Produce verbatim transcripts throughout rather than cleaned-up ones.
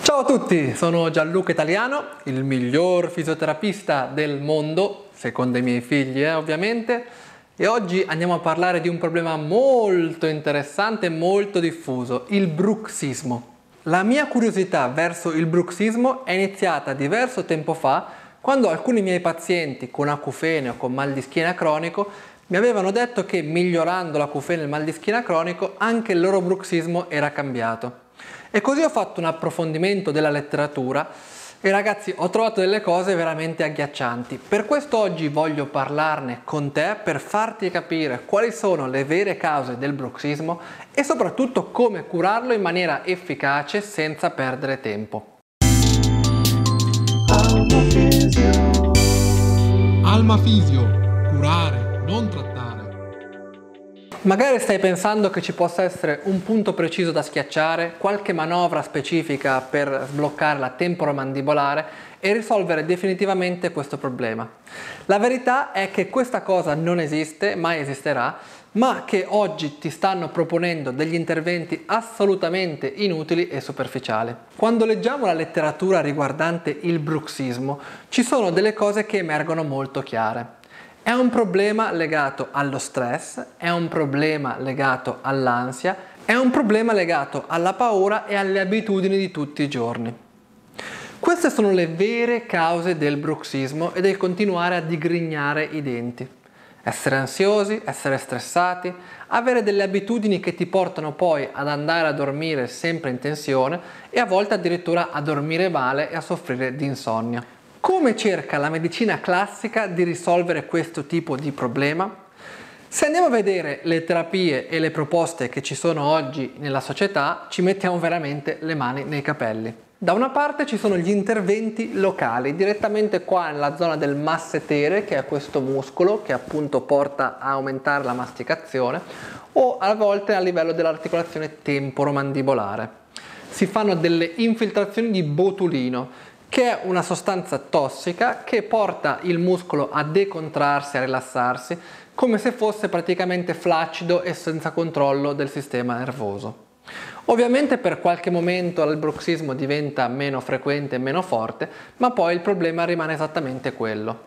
Ciao a tutti, sono Gianluca Italiano, il miglior fisioterapista del mondo, secondo i miei figli eh, ovviamente, e oggi andiamo a parlare di un problema molto interessante e molto diffuso, il bruxismo. La mia curiosità verso il bruxismo è iniziata diverso tempo fa, quando alcuni miei pazienti con acufene o con mal di schiena cronico mi avevano detto che migliorando l'acufene e il mal di schiena cronico anche il loro bruxismo era cambiato. E così ho fatto un approfondimento della letteratura e ragazzi ho trovato delle cose veramente agghiaccianti. Per questo oggi voglio parlarne con te per farti capire quali sono le vere cause del bruxismo e soprattutto come curarlo in maniera efficace senza perdere tempo. Alma Fisio, curare, non trattare. Magari stai pensando che ci possa essere un punto preciso da schiacciare, qualche manovra specifica per sbloccare la temporomandibolare e risolvere definitivamente questo problema. La verità è che questa cosa non esiste, mai esisterà, ma che oggi ti stanno proponendo degli interventi assolutamente inutili e superficiali. Quando leggiamo la letteratura riguardante il bruxismo, ci sono delle cose che emergono molto chiare. È un problema legato allo stress, è un problema legato all'ansia, è un problema legato alla paura e alle abitudini di tutti i giorni. Queste sono le vere cause del bruxismo e del continuare a digrignare i denti. Essere ansiosi, essere stressati, avere delle abitudini che ti portano poi ad andare a dormire sempre in tensione e a volte addirittura a dormire male e a soffrire di insonnia. Come cerca la medicina classica di risolvere questo tipo di problema? Se andiamo a vedere le terapie e le proposte che ci sono oggi nella società, ci mettiamo veramente le mani nei capelli. Da una parte ci sono gli interventi locali, direttamente qua nella zona del massetere, che è questo muscolo che appunto porta a aumentare la masticazione, o a volte a livello dell'articolazione temporomandibolare. Si fanno delle infiltrazioni di botulino, che è una sostanza tossica che porta il muscolo a decontrarsi, a rilassarsi, come se fosse praticamente flaccido e senza controllo del sistema nervoso. Ovviamente per qualche momento il bruxismo diventa meno frequente e meno forte, ma poi il problema rimane esattamente quello.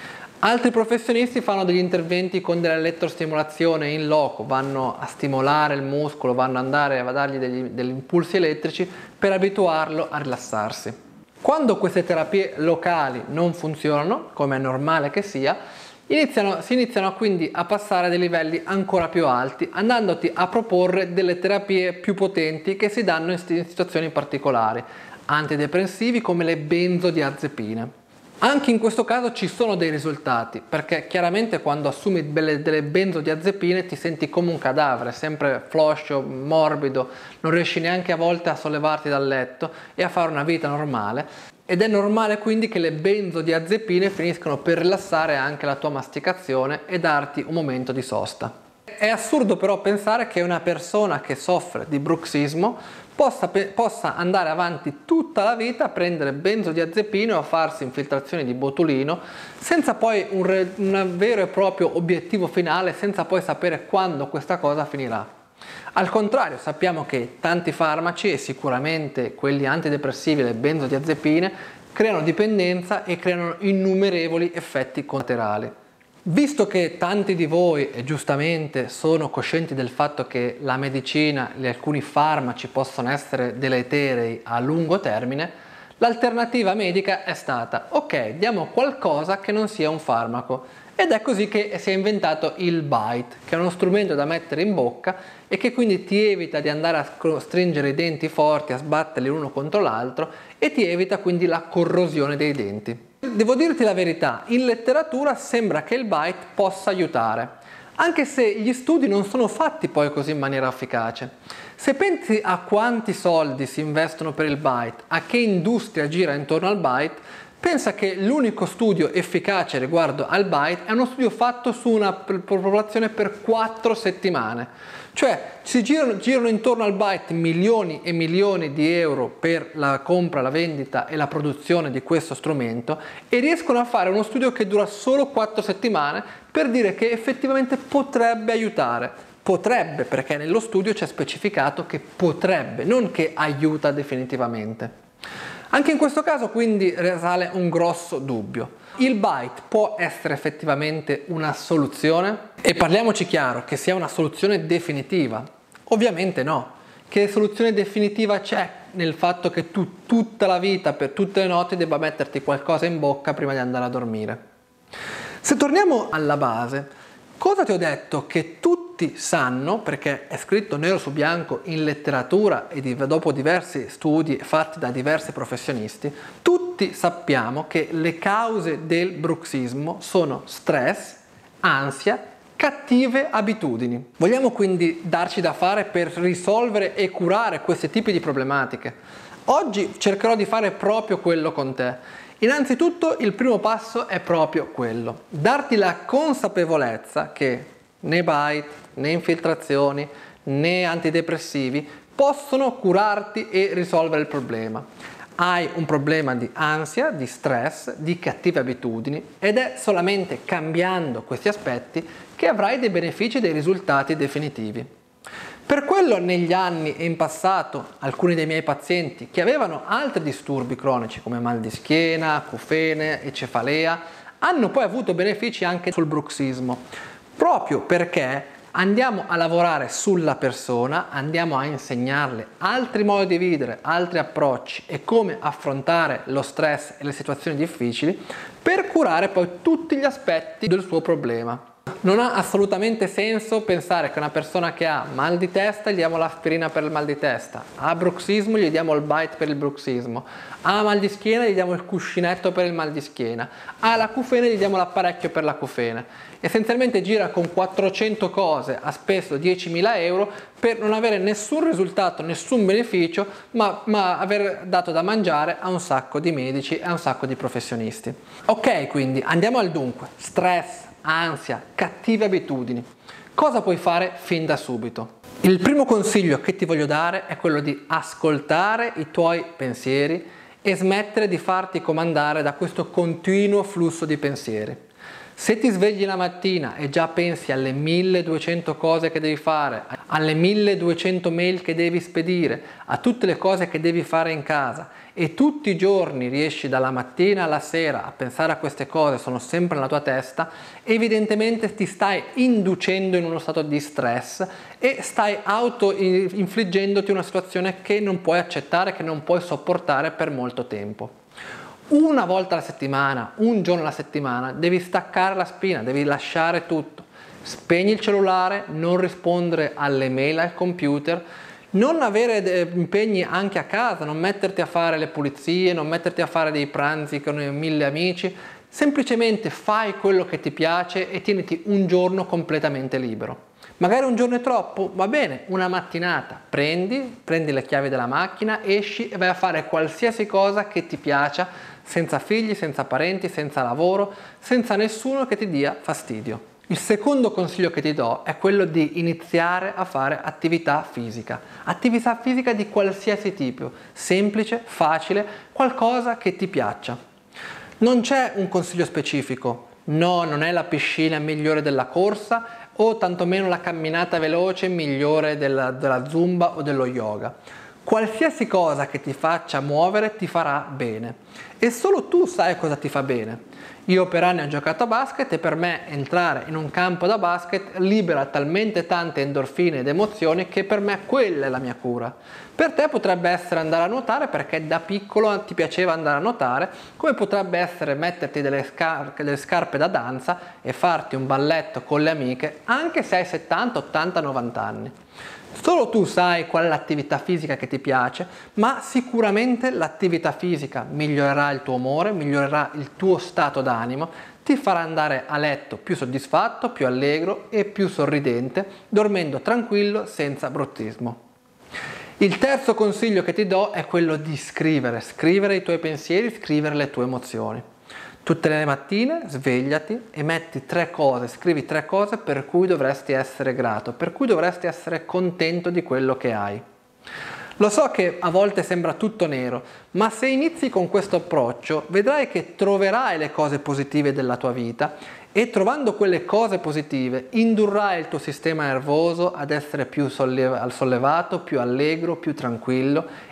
Altri professionisti fanno degli interventi con dell'elettrostimolazione in loco, vanno a stimolare il muscolo, vanno ad andare a dargli degli, degli impulsi elettrici per abituarlo a rilassarsi. Quando queste terapie locali non funzionano, come è normale che sia, iniziano, si iniziano quindi a passare a dei livelli ancora più alti, andandoti a proporre delle terapie più potenti che si danno in situazioni particolari, antidepressivi come le benzodiazepine. Anche in questo caso ci sono dei risultati, perché chiaramente quando assumi delle, delle benzodiazepine ti senti come un cadavere, sempre floscio, morbido, non riesci neanche a volte a sollevarti dal letto e a fare una vita normale. Ed è normale quindi che le benzodiazepine finiscono per rilassare anche la tua masticazione e darti un momento di sosta. È assurdo però pensare che una persona che soffre di bruxismo possa, possa andare avanti tutta la vita a prendere benzodiazepine o a farsi infiltrazioni di botulino senza poi un, re, un vero e proprio obiettivo finale, senza poi sapere quando questa cosa finirà. Al contrario, sappiamo che tanti farmaci, e sicuramente quelli antidepressivi e le benzodiazepine, creano dipendenza e creano innumerevoli effetti collaterali. Visto che tanti di voi, e giustamente, sono coscienti del fatto che la medicina e alcuni farmaci possono essere deleterei a lungo termine, l'alternativa medica è stata: ok, diamo qualcosa che non sia un farmaco. Ed è così che si è inventato il bite, che è uno strumento da mettere in bocca e che quindi ti evita di andare a stringere i denti forti, a sbatterli l'uno contro l'altro, e ti evita quindi la corrosione dei denti. Devo dirti la verità, in letteratura sembra che il bite possa aiutare, anche se gli studi non sono fatti poi così in maniera efficace. Se pensi a quanti soldi si investono per il bite, a che industria gira intorno al bite, pensa che l'unico studio efficace riguardo al bite è uno studio fatto su una popolazione per quattro settimane. Cioè si girano, girano intorno al bite milioni e milioni di euro per la compra, la vendita e la produzione di questo strumento e riescono a fare uno studio che dura solo quattro settimane per dire che effettivamente potrebbe aiutare. Potrebbe, perché nello studio c'è specificato che potrebbe, non che aiuta definitivamente. Anche in questo caso quindi risale un grosso dubbio. Il Byte può essere effettivamente una soluzione? E parliamoci chiaro, che sia una soluzione definitiva. Ovviamente no. Che soluzione definitiva c'è nel fatto che tu tutta la vita, per tutte le notti, debba metterti qualcosa in bocca prima di andare a dormire? Se torniamo alla base, cosa ti ho detto che tutti sanno, perché è scritto nero su bianco in letteratura e di, dopo diversi studi fatti da diversi professionisti, tutti sappiamo che le cause del bruxismo sono stress, ansia, cattive abitudini. Vogliamo quindi darci da fare per risolvere e curare questi tipi di problematiche? Oggi cercherò di fare proprio quello con te. Innanzitutto il primo passo è proprio quello, darti la consapevolezza che né Byte, né infiltrazioni, né antidepressivi possono curarti e risolvere il problema. Hai un problema di ansia, di stress, di cattive abitudini ed è solamente cambiando questi aspetti che avrai dei benefici e dei risultati definitivi. Per quello negli anni e in passato alcuni dei miei pazienti che avevano altri disturbi cronici come mal di schiena, acufene e cefalea hanno poi avuto benefici anche sul bruxismo, proprio perché andiamo a lavorare sulla persona, andiamo a insegnarle altri modi di vivere, altri approcci e come affrontare lo stress e le situazioni difficili per curare poi tutti gli aspetti del suo problema. Non ha assolutamente senso pensare che una persona che ha mal di testa gli diamo l'aspirina per il mal di testa, ha bruxismo gli diamo il Byte per il bruxismo, ha mal di schiena gli diamo il cuscinetto per il mal di schiena, ha l'acufene gli diamo l'apparecchio per l'acufene. Essenzialmente gira con quattrocento cose a speso diecimila euro per non avere nessun risultato, nessun beneficio, ma, ma aver dato da mangiare a un sacco di medici e a un sacco di professionisti. Ok, quindi andiamo al dunque. Stress, ansia, cattive abitudini. Cosa puoi fare fin da subito? Il primo consiglio che ti voglio dare è quello di ascoltare i tuoi pensieri e smettere di farti comandare da questo continuo flusso di pensieri. Se ti svegli la mattina e già pensi alle milleduecento cose che devi fare, alle milleduecento mail che devi spedire, a tutte le cose che devi fare in casa e tutti i giorni riesci dalla mattina alla sera a pensare a queste cose, sono sempre nella tua testa, evidentemente ti stai inducendo in uno stato di stress e stai auto-infliggendoti una situazione che non puoi accettare, che non puoi sopportare per molto tempo. Una volta alla settimana, un giorno alla settimana, devi staccare la spina, devi lasciare tutto. Spegni il cellulare, non rispondere alle mail al computer, non avere impegni anche a casa, non metterti a fare le pulizie, non metterti a fare dei pranzi con mille amici, semplicemente fai quello che ti piace e tieniti un giorno completamente libero. Magari un giorno è troppo, va bene, una mattinata, prendi, prendi le chiavi della macchina, esci e vai a fare qualsiasi cosa che ti piaccia, senza figli, senza parenti, senza lavoro, senza nessuno che ti dia fastidio. Il secondo consiglio che ti do è quello di iniziare a fare attività fisica. Attività fisica di qualsiasi tipo, semplice, facile, qualcosa che ti piaccia. Non c'è un consiglio specifico, no, non è la piscina migliore della corsa o tantomeno la camminata veloce migliore della, della zumba o dello yoga. Qualsiasi cosa che ti faccia muovere ti farà bene e solo tu sai cosa ti fa bene. Io per anni ho giocato a basket e per me entrare in un campo da basket libera talmente tante endorfine ed emozioni che per me quella è la mia cura. Per te potrebbe essere andare a nuotare perché da piccolo ti piaceva andare a nuotare, come potrebbe essere metterti delle, scar- delle scarpe da danza e farti un balletto con le amiche anche se hai settanta, ottanta, novanta anni. Solo tu sai qual è l'attività fisica che ti piace, ma sicuramente l'attività fisica migliorerà il tuo umore, migliorerà il tuo stato d'animo, ti farà andare a letto più soddisfatto, più allegro e più sorridente, dormendo tranquillo senza bruttismo. Il terzo consiglio che ti do è quello di scrivere, scrivere i tuoi pensieri, scrivere le tue emozioni. Tutte le mattine svegliati e metti tre cose, scrivi tre cose per cui dovresti essere grato, per cui dovresti essere contento di quello che hai. Lo so che a volte sembra tutto nero, ma se inizi con questo approccio vedrai che troverai le cose positive della tua vita e trovando quelle cose positive indurrai il tuo sistema nervoso ad essere più sollevato, più allegro, più tranquillo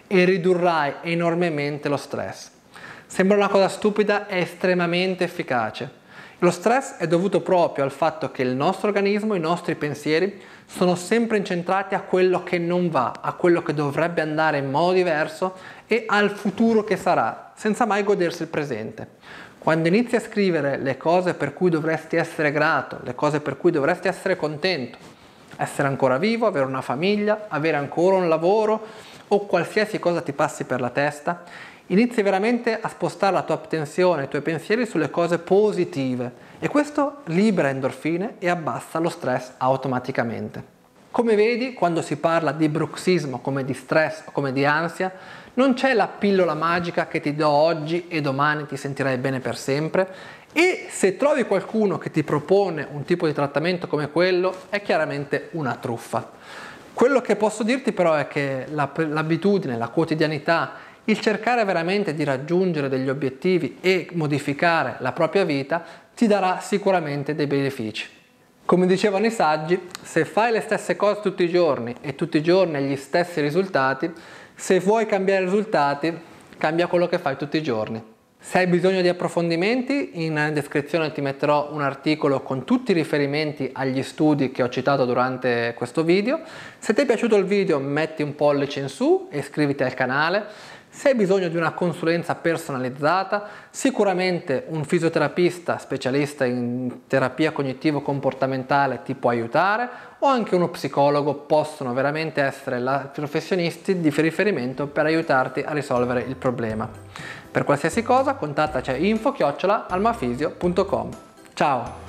e ridurrai enormemente lo stress. Sembra una cosa stupida, è estremamente efficace. Lo stress è dovuto proprio al fatto che il nostro organismo, i nostri pensieri sono sempre incentrati a quello che non va, a quello che dovrebbe andare in modo diverso e al futuro che sarà, senza mai godersi il presente. Quando inizi a scrivere le cose per cui dovresti essere grato, le cose per cui dovresti essere contento, essere ancora vivo, avere una famiglia, avere ancora un lavoro o qualsiasi cosa ti passi per la testa, inizi veramente a spostare la tua attenzione, i tuoi pensieri sulle cose positive e questo libera endorfine e abbassa lo stress automaticamente. Come vedi, quando si parla di bruxismo, come di stress o come di ansia, non c'è la pillola magica che ti do oggi e domani ti sentirai bene per sempre, e se trovi qualcuno che ti propone un tipo di trattamento come quello, è chiaramente una truffa. Quello che posso dirti però è che l'abitudine, la quotidianità, il cercare veramente di raggiungere degli obiettivi e modificare la propria vita ti darà sicuramente dei benefici. Come dicevano i saggi, se fai le stesse cose tutti i giorni e tutti i giorni hai gli stessi risultati, se vuoi cambiare risultati, cambia quello che fai tutti i giorni. Se hai bisogno di approfondimenti, in descrizione ti metterò un articolo con tutti i riferimenti agli studi che ho citato durante questo video. Se ti è piaciuto il video, metti un pollice in su e iscriviti al canale. Se hai bisogno di una consulenza personalizzata, sicuramente un fisioterapista specialista in terapia cognitivo-comportamentale ti può aiutare, o anche uno psicologo possono veramente essere i professionisti di riferimento per aiutarti a risolvere il problema. Per qualsiasi cosa contattaci a info chiocciola almafisio punto com. Ciao!